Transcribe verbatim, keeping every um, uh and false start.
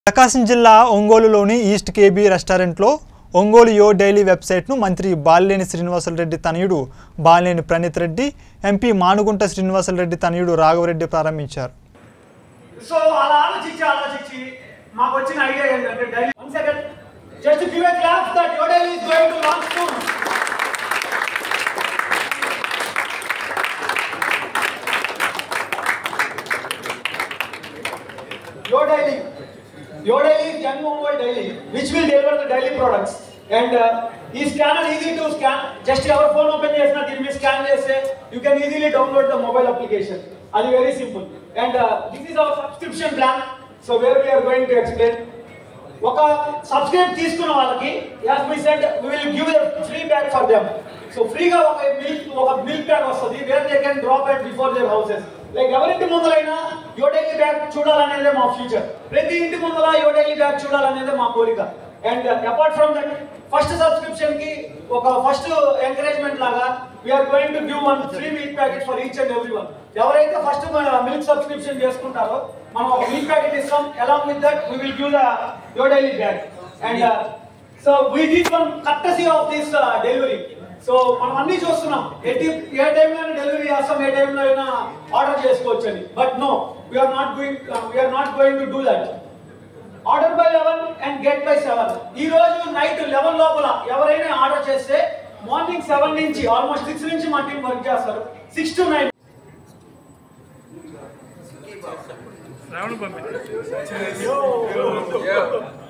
ప్రకాశం జిల్లా ఒంగోలులోని east KB రెస్టారెంట్లో ఒంగోలు యో డైలీ వెబ్సైట్ను మంత్రి బాలినేని శ్రీనివాసరెడ్డి తనయుడు బాలినేని ప్రణీత్ రెడ్డి, ఎంపీ మానుగుంట శ్రీనివాసరెడ్డి తనయుడు రాఘవరెడ్డి ప్రారంభించారు. సో అలా ఆలోచించి ఆలోచించి మాకు వచ్చిన ఐడియా ఏంటంటే daily one second just give a clap that Yo Daily is going to launch soon. Yo Daily. Yo Daily is young mobile daily, which will deliver the daily products. And uh, is scanner easy to scan? Just your phone open chesna, deen me scan cheste, you can easily download the mobile application. Adi very simple. And uh, this is our subscription plan. So where we are going to explain. Oka subscribe తీసుకున్న వాళ్ళకి, as we said, we will give a free bag for them. So free ga oka milk oka milk bag vastadi, where they can drop it before their houses. Like ఎవరింటి ముందరైనా యో Daily bag చూడాలనేదే మా future. ప్రతి ఇంటి ముందర యో Daily bag చూడాలనేదే మా కోరిక. And apart from that first subscription కి ఒక ఫస్ట్ ఎంకరేజ్మెంట్ లాగా we're going to give one free milk packet for each and every one. ఎవరైతే ఫస్ట్ మిల్క్ సబ్స్క్రిప్షన్ చేసుకుంటారో మనం ఒక మిల్క్ ప్యాకెట్ ఇస్తాం. Along with that we will give the Yo Daily bag. And so we did one courtesy of this delivery. So మనం అన్ని చూస్తున్నాం, ఎట్టి ఏ టైంలో డెలివరీ చేస్తాం, ఏ టైంలో అయినా ఆర్డర్ చేసుకోవచ్చు అని. But no, we're not going we're not going to do that. Order by eleven and get by seven. ఈ రోజు నైట్ లెవెన్ లోపల ఎవరైనా ఆర్డర్ చేస్తే మార్నింగ్ సెవెన్ నుంచి ఆల్మోస్ట్ సిక్స్ నుంచి మా టీం వర్క్ చేస్తారు. సిక్స్ టు నైన్ రావణ పంపి